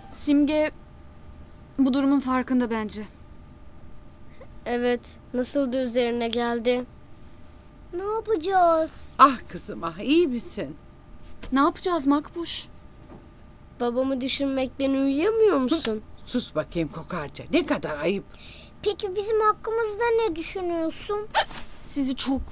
Simge bu durumun farkında bence. Evet, nasıl da üzerine geldi. Ne yapacağız? Ah kızım ah, iyi misin? Ne yapacağız Makbuş? Babamı düşünmekten uyuyamıyor musun? Sus bakayım kokarca, ne kadar ayıp. Peki bizim hakkımızda ne düşünüyorsun? Sizi çok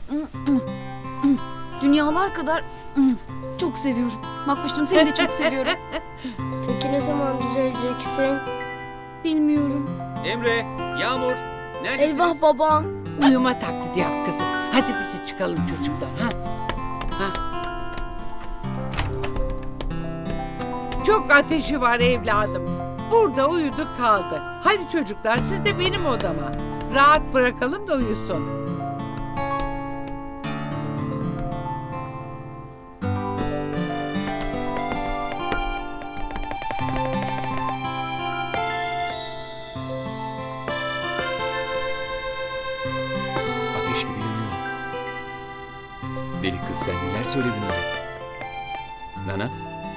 dünyalar kadar çok seviyorum. Makbuş'cum seni de çok seviyorum. Peki ne zaman düzeleceksin? Bilmiyorum. Emre, Yağmur, neredesiniz? Eyvah baba. Uyuma taklidi yap kızım. Hadi bizi çıkalım çocuklar. Ha? Çok ateşi var evladım. Burada uyudu kaldı. Hadi çocuklar siz de benim odama. Rahat bırakalım da uyusun. Ateş gibi yanıyor. Deli kız sen neler söyledin öyle? Nana?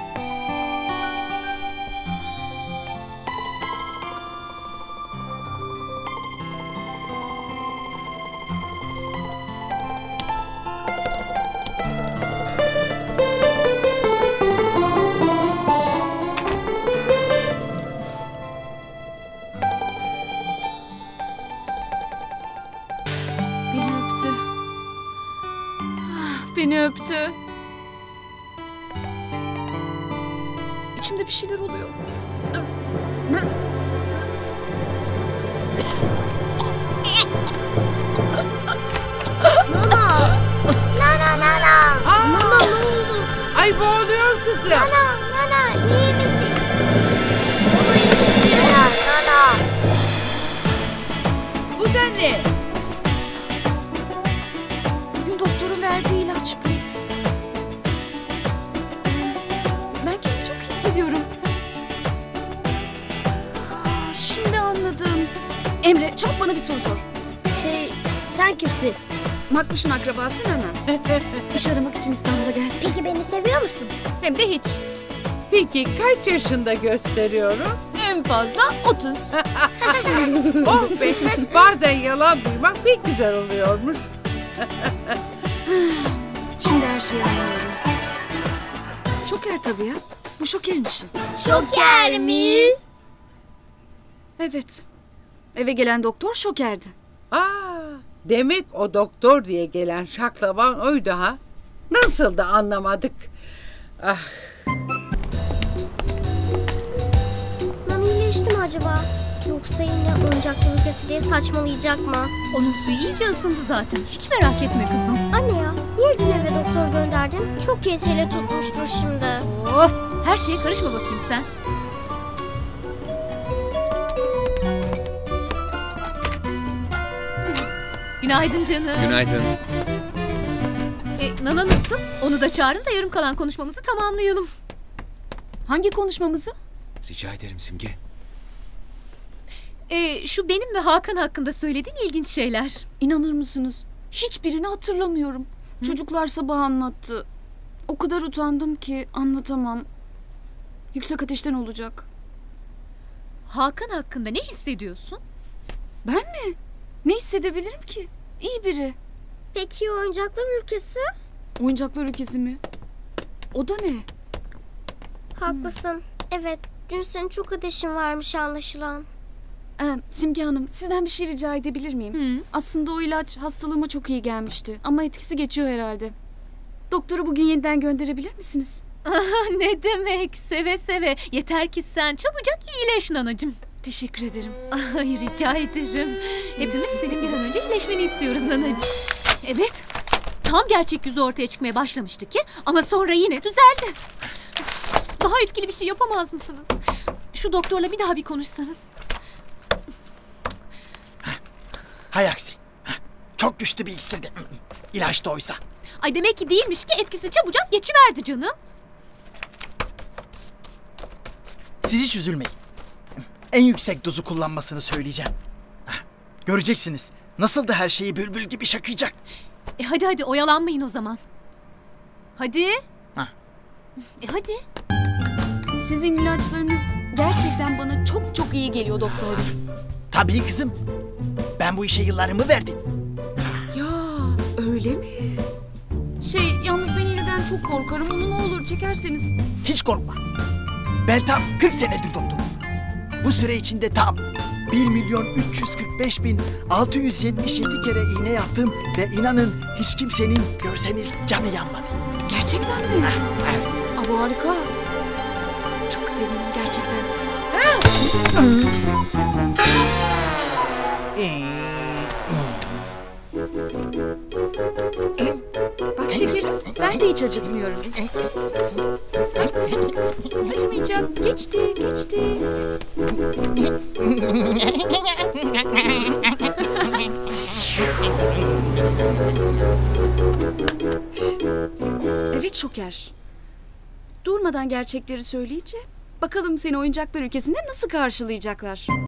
Beni öptü. Beni öptü. İçimde bir şeyler oluyor. Nana ne oldu? Ay boğuluyor kızım. Nana iyi misin? Baba iyi misin? Nana. Bu da ne? Bugün doktorun verdiği ilaç bu. Ben kendimi çok iyi hissediyorum. Şimdi anladım. Emre çabuk bana bir soru sor. Sen kimsin? Makbuş'un akrabası Nana. İş aramak için İstanbul'a geldi. Peki beni seviyor musun? Hem de hiç. Peki kaç yaşında gösteriyorum? En fazla 30. Oh be, bazen yalan duymak pek güzel oluyormuş. Şimdi her şeyi anlıyorum. Şoker tabii ya. Bu Şoker'in işi. Şoker mi? Evet. Eve gelen doktor Şoker'di. Demek o doktor diye gelen şaklaban oydu ha? Nasıl da anlamadık. Ah, Nana iyileşti mi acaba? Yoksa yine oyuncaklı ülkesi diye saçmalayacak mı? Onun suyu iyice ısındı zaten. Hiç merak etme kızım. Anne ya, niye dün eve doktor gönderdin? Çok yeteli tutmuştur şimdi. Of! Her şeye karışma bakayım sen. Günaydın canım. Günaydın. Nana nasıl? Onu da çağırın da yarım kalan konuşmamızı tamamlayalım. Hangi konuşmamızı? Rica ederim Simge. Şu benim ve Hakan hakkında söylediğin ilginç şeyler. İnanır mısınız? Hiçbirini hatırlamıyorum. Çocuklar sabah anlattı. O kadar utandım ki anlatamam. Yüksek ateşten olacak. Hakan hakkında ne hissediyorsun? Ben mi? Ne hissedebilirim ki? İyi biri. Peki oyuncaklar ülkesi? Oyuncaklar ülkesi mi? O da ne? Haklısın. Evet, dün senin çok ateşin varmış anlaşılan. Simge Hanım, sizden bir şey rica edebilir miyim? Aslında o ilaç hastalığıma çok iyi gelmişti. Ama etkisi geçiyor herhalde. Doktoru bugün yeniden gönderebilir misiniz? Ne demek? Seve seve. Yeter ki sen çabucak iyileş nanacığım. Teşekkür ederim. Ay rica ederim. Hepimiz senin bir an önce iyileşmeni istiyoruz nanacığım. Evet. Tam gerçek yüzü ortaya çıkmaya başlamıştı ki ama sonra yine düzeldi. Üf, daha etkili bir şey yapamaz mısınız? Şu doktorla bir daha bir konuşsanız. Hay aksi. Çok güçlü bir iksirdi. İlaç da oysa. Ay demek ki değilmiş ki etkisi çabucak geçiverdi canım. Siz hiç üzülmeyin. En yüksek dozu kullanmasını söyleyeceğim. Göreceksiniz. Nasıl da her şeyi bülbül gibi şakıyacak. Hadi oyalanmayın o zaman. Hadi. Ha. Hadi. Sizin ilaçlarınız gerçekten bana çok çok iyi geliyor doktor bey. Tabii kızım. Ben bu işe yıllarımı verdim. Ya öyle mi? Yalnız ben iğneden çok korkarım. Onu ne olur çekerseniz. Hiç korkma. Ben tam 40 senedir doktorum. Bu süre içinde tam 1.345.677 kere iğne yaptım ve inanın hiç kimsenin görseniz canı yanmadı. Gerçekten mi? Aa, harika. Çok sevindim gerçekten. Bak şekerim, ben de hiç acıtmıyorum. Acımayacak. Geçti, geçti. Evet Şoker. Durmadan gerçekleri söyleyince bakalım seni oyuncaklar ülkesinde nasıl karşılayacaklar.